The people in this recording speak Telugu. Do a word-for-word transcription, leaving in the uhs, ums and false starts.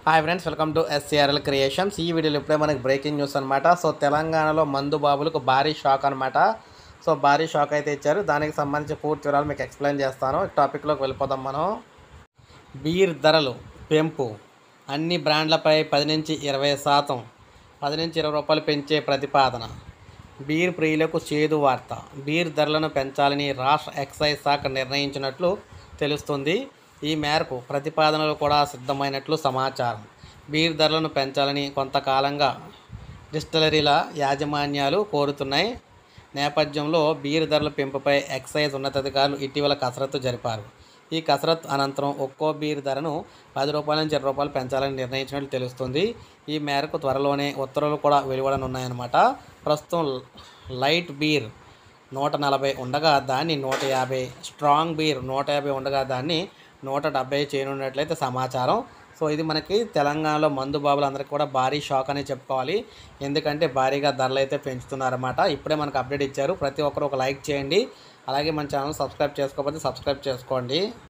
Hi friends, welcome to SCRL creations. ఈ వీడియోలో ఇప్పుడే మనకి బ్రేకింగ్ న్యూస్ అనమాట. సో తెలంగాణలో మందు బాబులకు భారీ షాక్ అనమాట. సో భారీ షాక్ అయితే ఇచ్చారు. దానికి సంబంధించి పూర్తి వివరాలు మీకు ఎక్స్ప్లెయిన్ చేస్తాను. టాపిక్లోకి వెళ్ళిపోదాం మనం. బీర్ ధరలు పెంపు, అన్ని బ్రాండ్లపై పది నుంచి ఇరవై శాతం పది నుంచి ఇరవై రూపాయలు పెంచే ప్రతిపాదన. బీర్ ప్రియులకు చేదు వార్త. బీర్ ధరలను పెంచాలని రాష్ట్ర ఎక్సైజ్ శాఖ నిర్ణయించినట్లు తెలుస్తుంది. ఈ మేరకు ప్రతిపాదనలు కూడా సిద్ధమైనట్లు సమాచారం. బీర్ ధరలను పెంచాలని కొంతకాలంగా డిస్టిలరీల యాజమాన్యాలు కోరుతున్నాయి. నేపథ్యంలో బీర్ ధరల పెంపుపై ఎక్సైజ్ ఉన్నతాధికారులు ఇటీవల కసరత్తు జరిపారు. ఈ కసరత్తు అనంతరం ఒక్కో బీర్ ధరను పది రూపాయల నుంచి ఇరవై రూపాయలు పెంచాలని నిర్ణయించినట్లు తెలుస్తుంది. ఈ మేరకు త్వరలోనే ఉత్తర్వులు కూడా వెలువడనున్నాయన్నమాట. ప్రస్తుతం లైట్ బీర్ నూట నలభై ఉండగా దాన్ని నూట యాభై, స్ట్రాంగ్ బీర్ నూట యాభై ఉండగా దాన్ని నూట డెబ్బై చేయనున్నట్లయితే సమాచారం. సో ఇది మనకి తెలంగాణలో మందు బాబులందరికీ కూడా భారీ షాక్ అని చెప్పుకోవాలి. ఎందుకంటే భారీగా ధరలు అయితే పెంచుతున్నారన్నమాట. ఇప్పుడే మనకు అప్డేట్ ఇచ్చారు. ప్రతి ఒక్కరు ఒక లైక్ చేయండి. అలాగే మన ఛానల్ సబ్స్క్రైబ్ చేసుకోకపోతే సబ్స్క్రైబ్ చేసుకోండి.